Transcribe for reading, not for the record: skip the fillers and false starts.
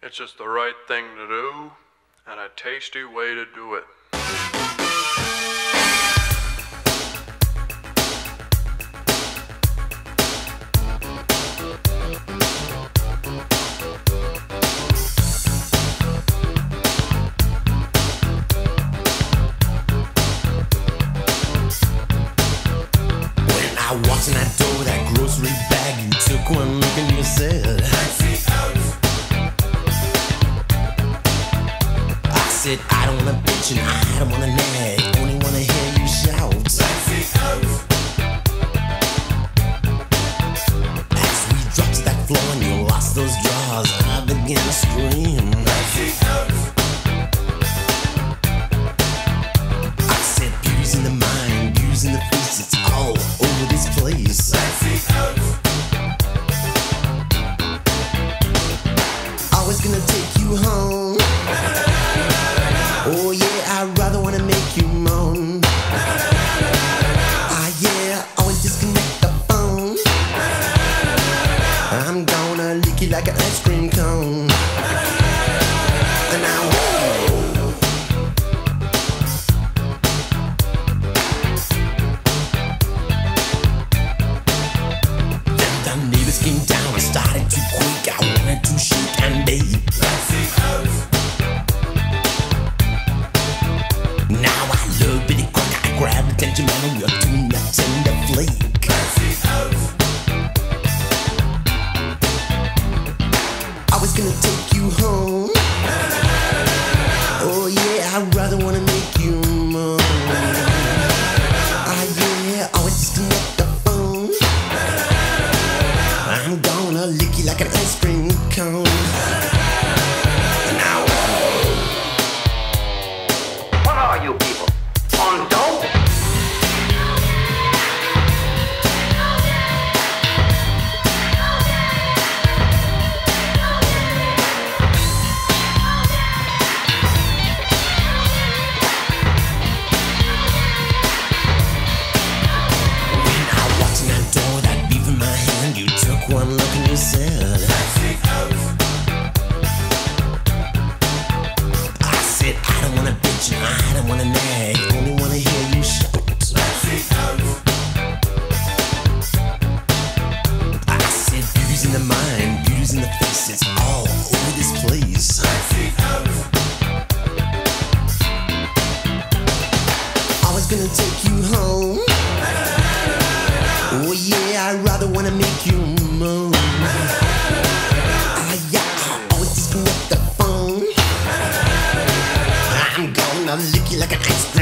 It's just the right thing to do, and a tasty way to do it. When I walked in that door, that grocery bag, you took one look and you said, I said, I don't wanna bitch and I don't wanna nag, only wanna hear you shout. As we dropped to that floor and you lost those drawers, I began to scream. I said, beauty's in the mind, beauty's in the face, it's all over this place. I was gonna take you home. Oh yeah, I'd rather wanna make you moan. Ah yeah, always disconnect the phone. I'm gonna lick you like an ice cream cone. And now then the neighbors came down and started to quake. I wanted to shake and bake. Now I love Billy Crock, I grab attention, man, you're doing that tender flake. I was gonna take you home. Oh yeah, I'd rather wanna make you moan. Ah yeah, always disconnect the phone. I'm gonna lick you like an ice cream cone. Now What are you people? On dope? when I walked in that door, that beef in my hand, you took one look and you said, I said, I don't wanna bitch and I don't wanna nag, only wanna hear you shout. I said, beauty's in the mind, beauty's in the face, it's all over this place. I was gonna take you home. Oh yeah, I'd rather wanna make you moan. Ah yeah, I always disconnect the phone. I'm gonna lick you like an ice cream